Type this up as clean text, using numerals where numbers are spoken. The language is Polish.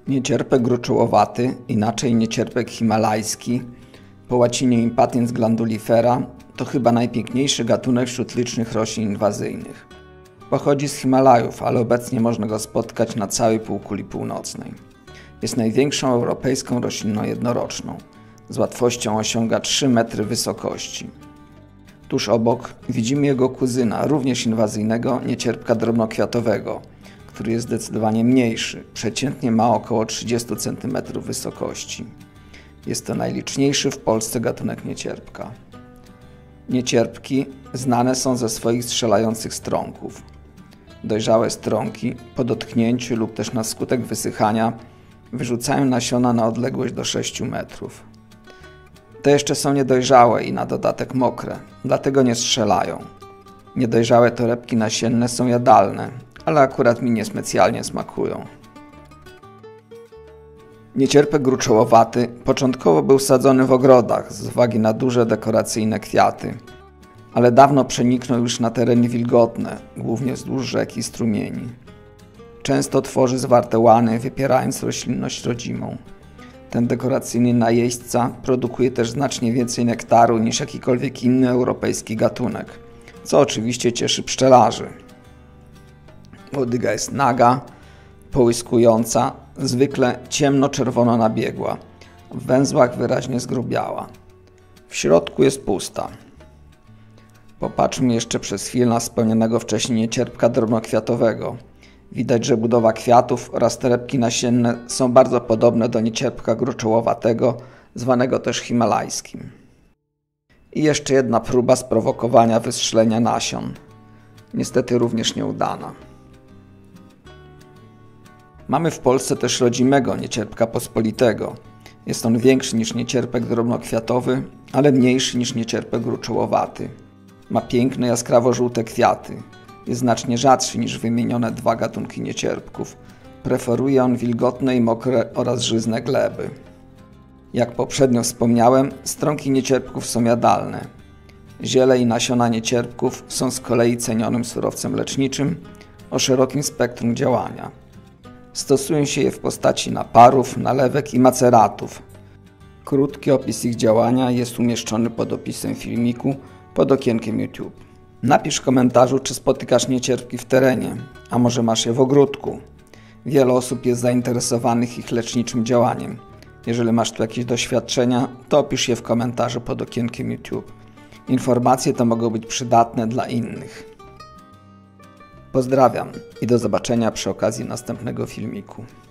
Niecierpek gruczołowaty, inaczej niecierpek himalajski, po łacinie Impatiens glandulifera, to chyba najpiękniejszy gatunek wśród licznych roślin inwazyjnych. Pochodzi z Himalajów, ale obecnie można go spotkać na całej półkuli północnej. Jest największą europejską rośliną jednoroczną. Z łatwością osiąga 3 metry wysokości. Tuż obok widzimy jego kuzyna, również inwazyjnego niecierpka drobnokwiatowego, który jest zdecydowanie mniejszy, przeciętnie ma około 30 cm wysokości. Jest to najliczniejszy w Polsce gatunek niecierpka. Niecierpki znane są ze swoich strzelających stronków. Dojrzałe stronki po dotknięciu lub też na skutek wysychania wyrzucają nasiona na odległość do 6 metrów. Te jeszcze są niedojrzałe i na dodatek mokre, dlatego nie strzelają. Niedojrzałe torebki nasienne są jadalne, ale akurat mi niespecjalnie smakują. Niecierpek gruczołowaty początkowo był sadzony w ogrodach z uwagi na duże dekoracyjne kwiaty, ale dawno przeniknął już na tereny wilgotne, głównie wzdłuż rzek i strumieni. Często tworzy zwarte łany, wypierając roślinność rodzimą. Ten dekoracyjny najeźdźca produkuje też znacznie więcej nektaru niż jakikolwiek inny europejski gatunek, co oczywiście cieszy pszczelarzy. Łodyga jest naga, połyskująca, zwykle ciemno-czerwono nabiegła, w węzłach wyraźnie zgrubiała. W środku jest pusta. Popatrzmy jeszcze przez chwilę na wspomnianego wcześniej niecierpka drobnokwiatowego. Widać, że budowa kwiatów oraz torebki nasienne są bardzo podobne do niecierpka gruczołowatego, zwanego też himalajskim. I jeszcze jedna próba sprowokowania wystrzelenia nasion. Niestety również nieudana. Mamy w Polsce też rodzimego niecierpka pospolitego. Jest on większy niż niecierpek drobnokwiatowy, ale mniejszy niż niecierpek gruczołowaty. Ma piękne, jaskrawo-żółte kwiaty. Jest znacznie rzadszy niż wymienione dwa gatunki niecierpków. Preferuje on wilgotne i mokre oraz żyzne gleby. Jak poprzednio wspomniałem, stronki niecierpków są jadalne. Ziele i nasiona niecierpków są z kolei cenionym surowcem leczniczym o szerokim spektrum działania. Stosuje się je w postaci naparów, nalewek i maceratów. Krótki opis ich działania jest umieszczony pod opisem filmiku pod okienkiem YouTube. Napisz w komentarzu, czy spotykasz niecierpki w terenie, a może masz je w ogródku. Wiele osób jest zainteresowanych ich leczniczym działaniem. Jeżeli masz tu jakieś doświadczenia, to opisz je w komentarzu pod okienkiem YouTube. Informacje te mogą być przydatne dla innych. Pozdrawiam i do zobaczenia przy okazji następnego filmiku.